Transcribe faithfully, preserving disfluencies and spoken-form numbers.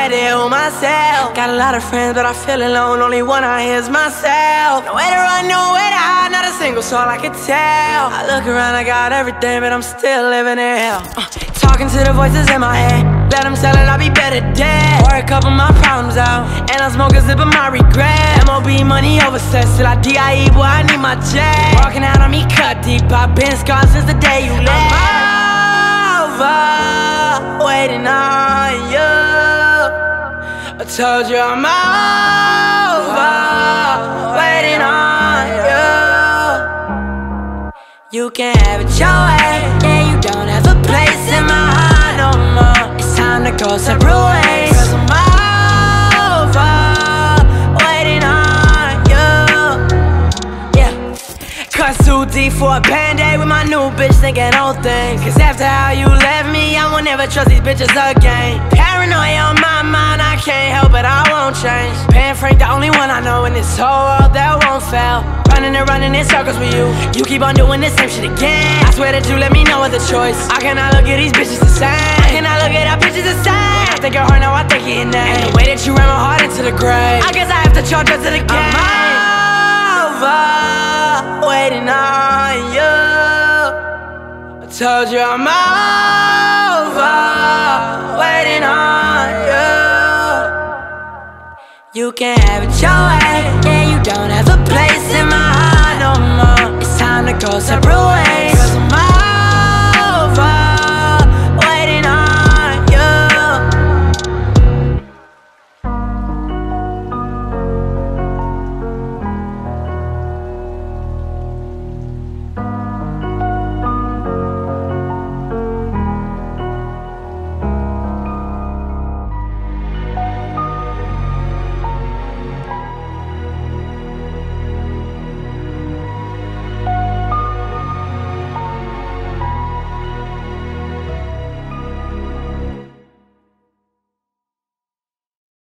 had to heal myself. Got a lot of friends, but I feel alone. Only one I hear is myself. Nowhere to run, nowhere to hide, not a single soul I could tell. I look around, I got everything, but I'm still living in hell. uh, Talking to the voices in my head, let them tell it I'll be better dead. Pour a couple of my problems out, and I smoke a zip of my regret. M O B money over sex, till I D I E, boy, I need my jet. Walking out on me cut deep, I've been scarred since the day you left. I'm over, waiting on you. I told you I'm over, waiting on you. You can have it your way, yeah, you don't have a place in my heart no more. It's time to go separate ways, 'cause I'm over, waiting on you. Yeah, cut too deep for a band-aid with my new bitch thinking old things. 'Cause after how you left me, I won't never trust these bitches again. Paranoia on my mind, I can't help it, I won't change. Paying Frank, the only one I know in this whole world that won't fail. Running and running in circles with you, you keep on doing the same shit again. I swear that you let me know of the choice. I cannot look at these bitches the same. I cannot look at our bitches the same. I think your heart, now I think of your name. And the way that you ran my heart into the grave, I guess I have to charge her to the game. I'm over, waiting on you. I told you I'm over, waiting on you. You can have it your way, yeah, you don't have a place in my heart no more. It's time to go separate ways.